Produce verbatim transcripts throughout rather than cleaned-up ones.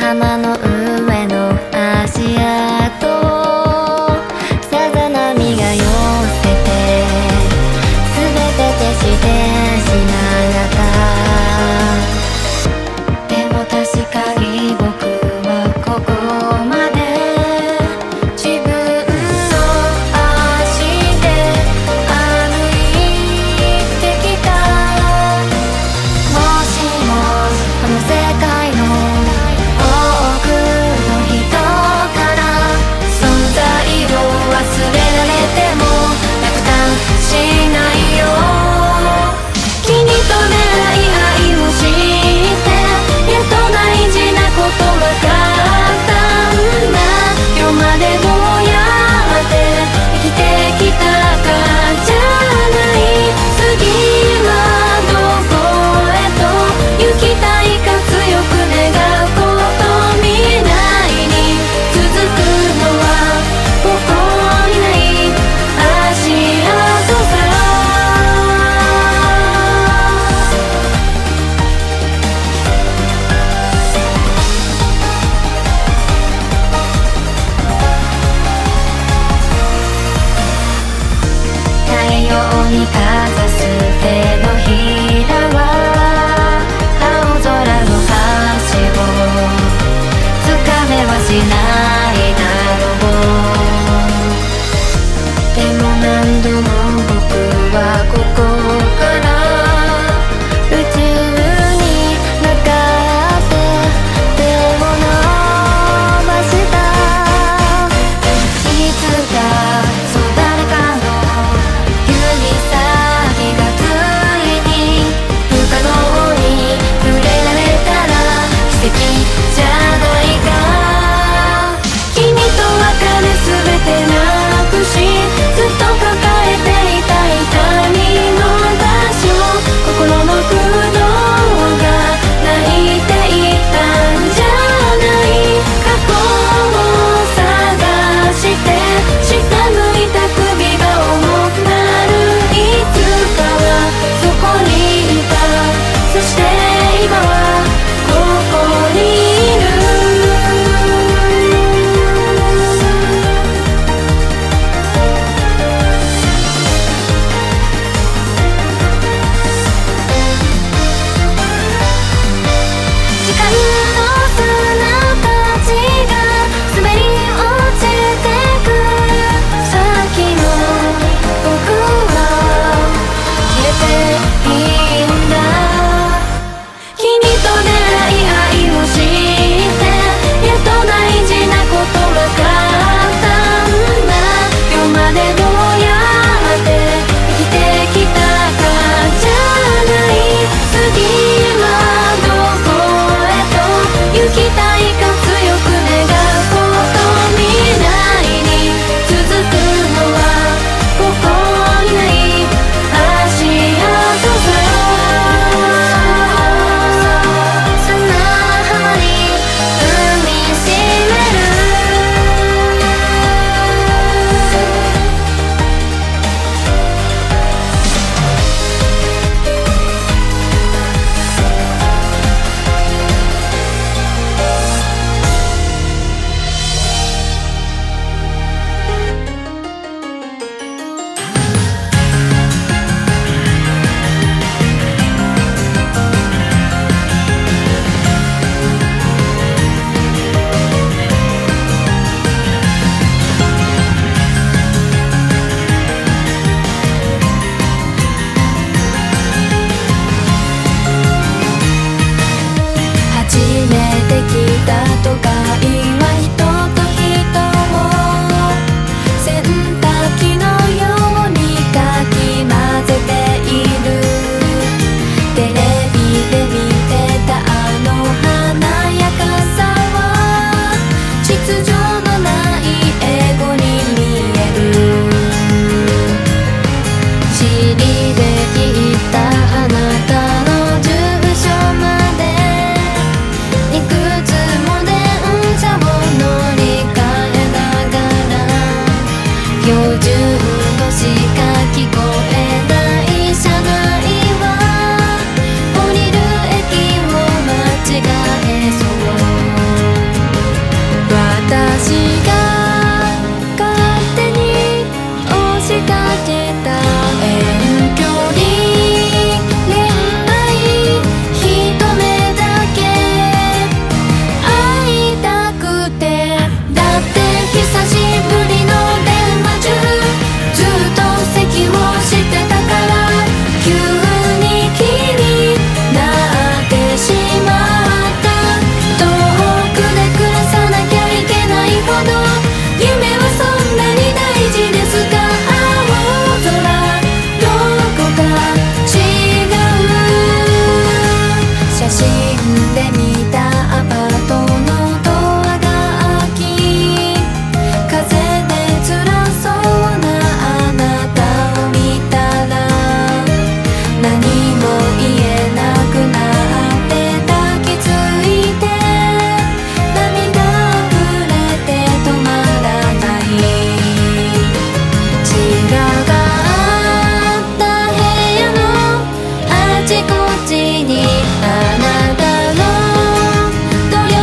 浜の上の足跡をさざ波が寄せて全て消してしまったでも確かに僕はここまで自分の足で歩いてきたもしもこの世界の多くの人から存在を忘れられても落胆しないよ君と出会い愛を知ってやっと大事なことわかったんだ今日までどうやって生きてきたかじゃない次はどこへと行きたいか強く願うこと未来に続くのはここにない足跡さ太陽にかざす手のひらは青空の橋をつかめはしないだろうでも何度も僕はここから宇宙に向かって手を伸ばしたいつかそう誰かの指先がついに不可能に触れられたら奇跡じゃないか君と別れすべてなくしずっと抱えていた痛みの場所心の空洞が泣いていたんじゃない過去を探して下向いた首が重くなるいつかはそこにいたそして今はここにいる時間の砂たちが滑り落ちてくさっきの僕は消えていいんだ君と出会い愛を知ってやっと大事なことわかったんだ今日までどうやって生きてきたかじゃない次はどこへと行きたいか強く願うこと未来に続くのはここにない足跡さ砂浜に踏みしめる初めて来た都会は人と人を洗濯機のようにかき混ぜているテレビで見てたあの華やかさは秩序のないエゴに見えるシリで聞いたあなたの住所までいくつも電車んでみたアパートのドアが開き、風で辛そうなあなたを見たら、何も言えなくなって抱きついて、涙溢れて止まらない。血ががあった部屋のあちこちにあなたのドレ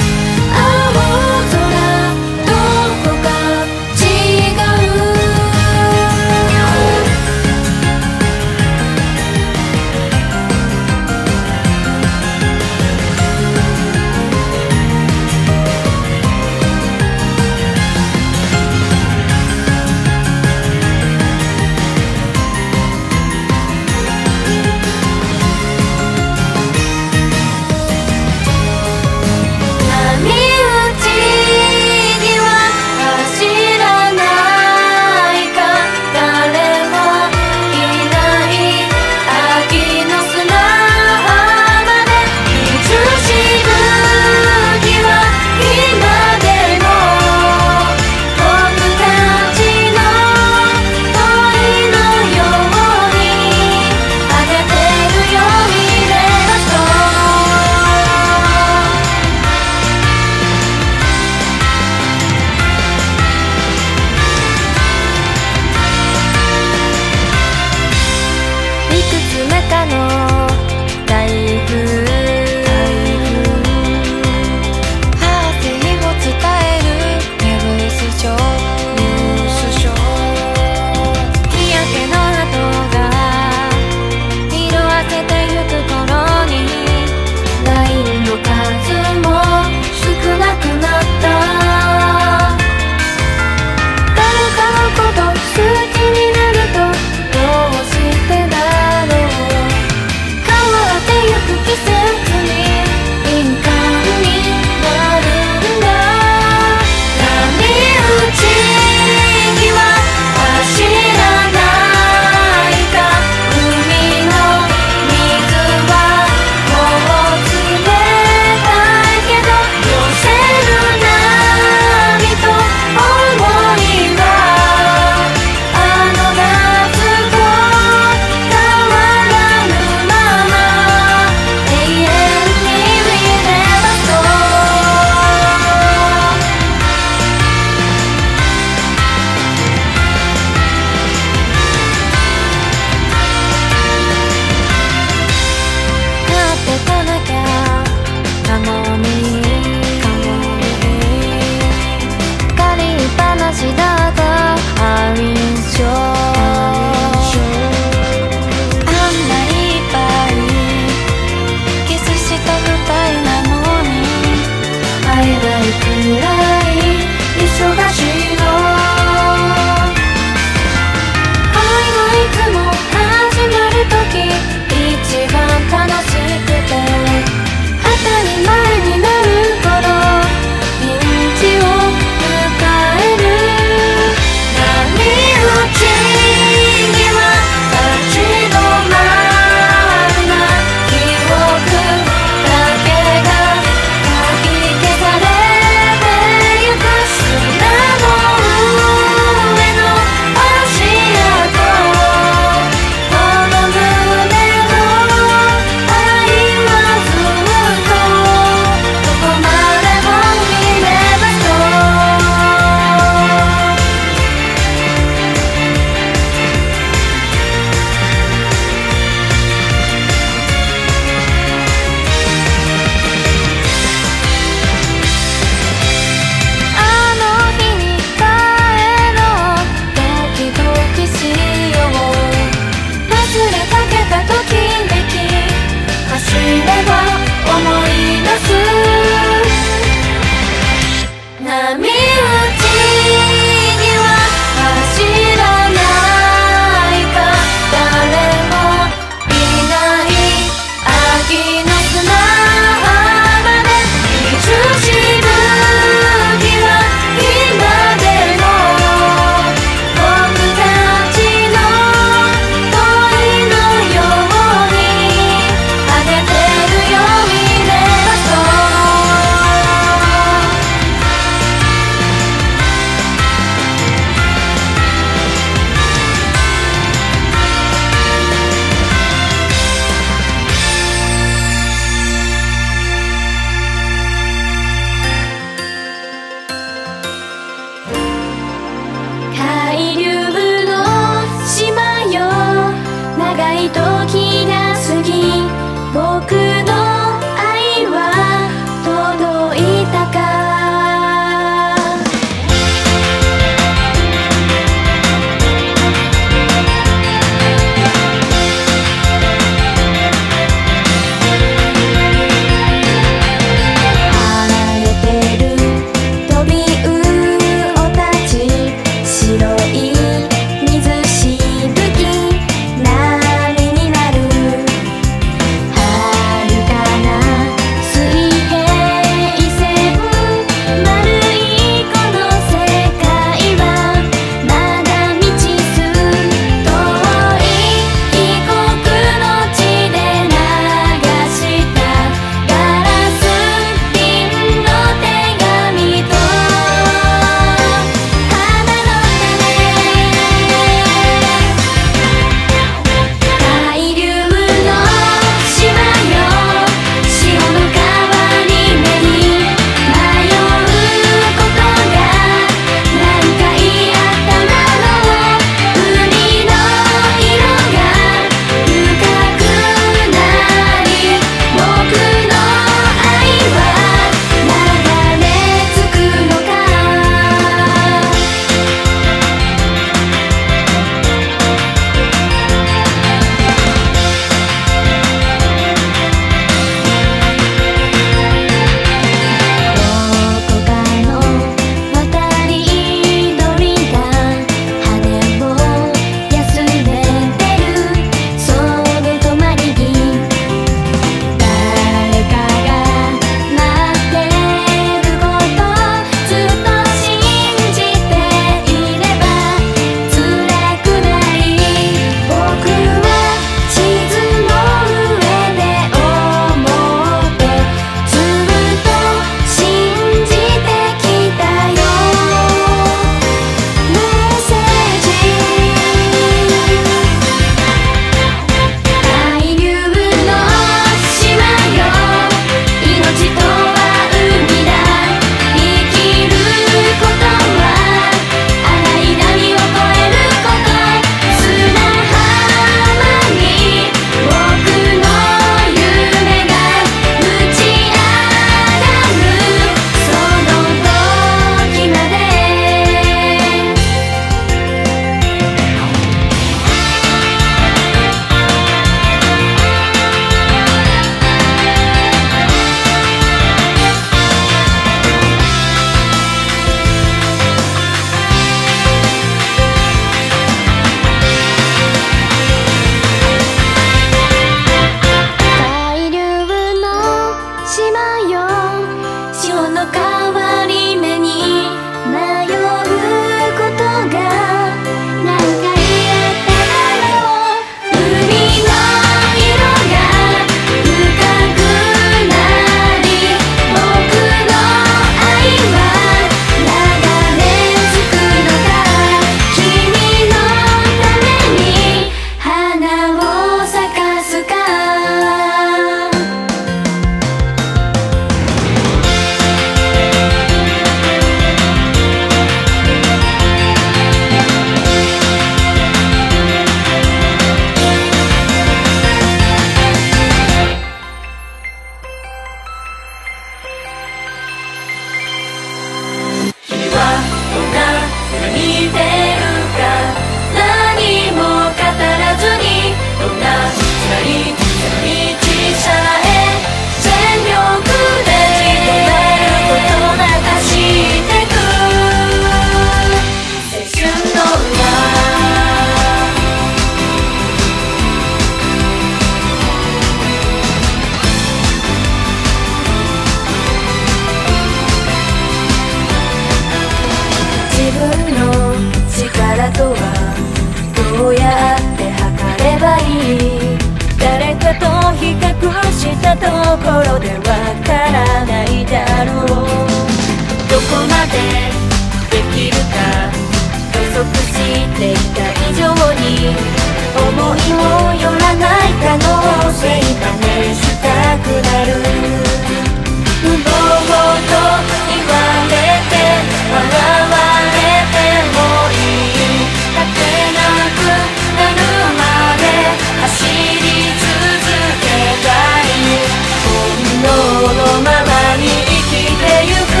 たところでわからないだろう。どこまでできるか予測していた以上に思いもよらない可能性試したくなる。無謀と言われて笑われてもいい、立てなくなるまで走り続けたい。本能のままに生きてゆく。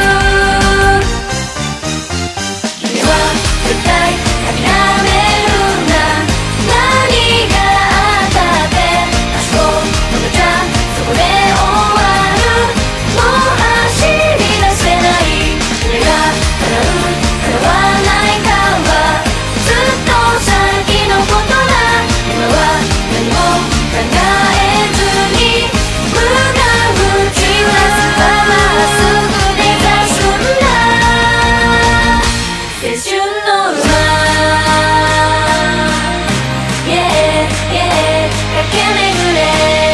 君は絶対諦めるな。何があったって足を止めちゃそこで終わる。もう走り出せない。それが叶う叶わないかはずっと先のことだ。今は何も考えずに無我夢中なまっすぐ目指すんだ。青春の馬 Yeah, yeah 駆け巡れ。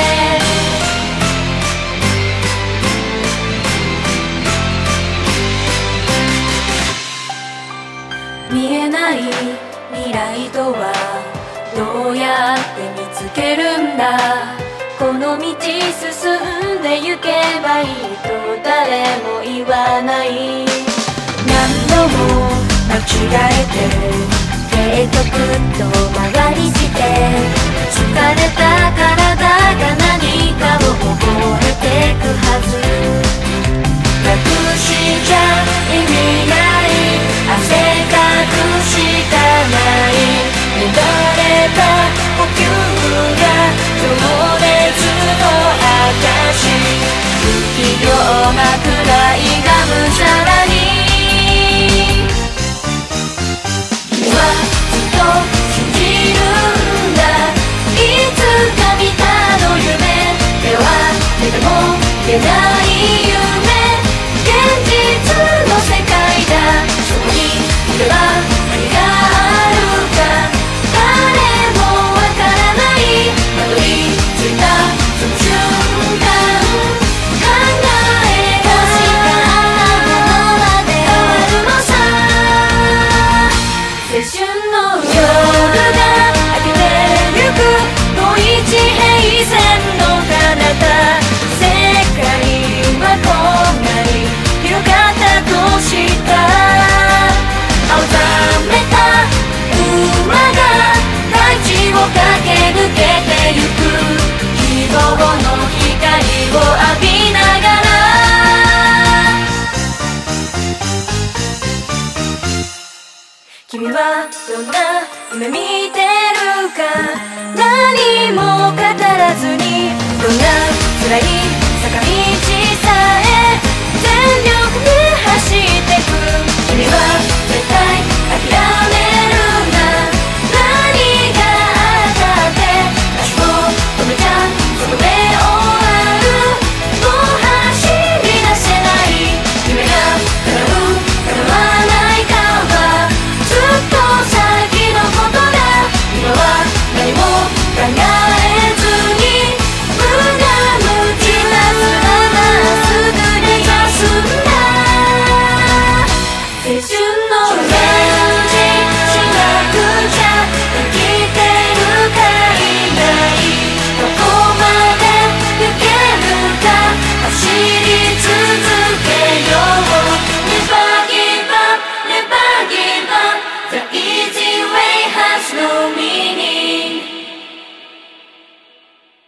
見えない未来とはどうやって見つけるんだ。この道進んで行けばいいと誰も言わない。何度も間違えて結局遠回りして疲れた体が何かを覚えてくはず。隠しちゃ意味ない汗かくしかない。乱れた呼吸が情熱の証。不器用なくらいがむしゃらに。君はずっと信じるんだ。いつか見たの夢では出ても出ない夢。現実の世界だ。そこにいれば何があるか誰もわからない。たどり着いたその瞬間考えが欲しかったものまで変わるのさ。青春の夜が明けてゆくもう一平線の彼方。世界はこんなに広かったとした。青ざめた馬が大地を駆け抜けてゆく。希望の光を浴びながら。君はどんな夢見て